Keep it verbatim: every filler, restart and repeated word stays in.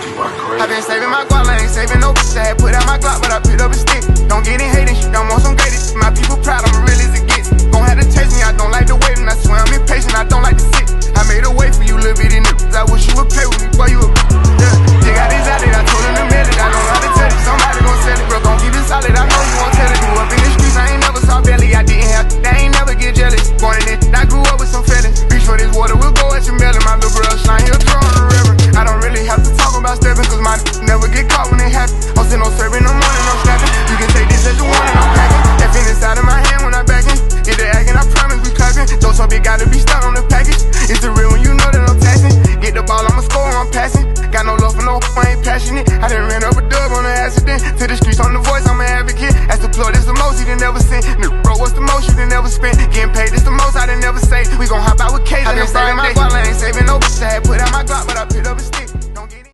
I been saving my guap, I ain't saving no bitch. I had put out my Glock, but I picked up a stick. Don't get in hating, shit, I'm on some greatest shit. My people proud, I'm real as it gets. Gon' have to taste me, I don't like the waiting. I swear I'm impatient, I don't like to sit. I made a way for you, little bitty niggas. I wish you would play with me, boy, you a yeah. They got this out there, I told them to mail it. I don't know how to tell it, somebody gon' sell it. Bro, gon' keep it solid, I know you won't tell it. Grew up in the streets, I ain't never saw belly. I didn't have, they ain't never get jealous. Born in it, I grew up with some feelings. Reach for this water, we'll go at your melon. My little bro slime, he'll throw in the river. I don't really have to talk about stepping, cause my never get caught when it happen. I'm still no serving in the morning, I'm snapping. You can take this as you want and I'm packing. F in inside of my hand when I back in. Get the acting, I promise we clapping. Those up, it gotta be stuck on the package. It's the real when you know that I'm taxing. Get the ball, I'ma score, I'm passing. Got no love for no, I ain't passionate. I done ran up a dub on an accident. To the streets on the voice, I'm an advocate. As the plug, this the most he done never seen. Bro, what's the most you done never spent? Getting paid, this the most I done never say. We gon' hop out with K's. I been saving my guap, I ain't saving no bitch. I had put out my Glock, but I picked up a stick.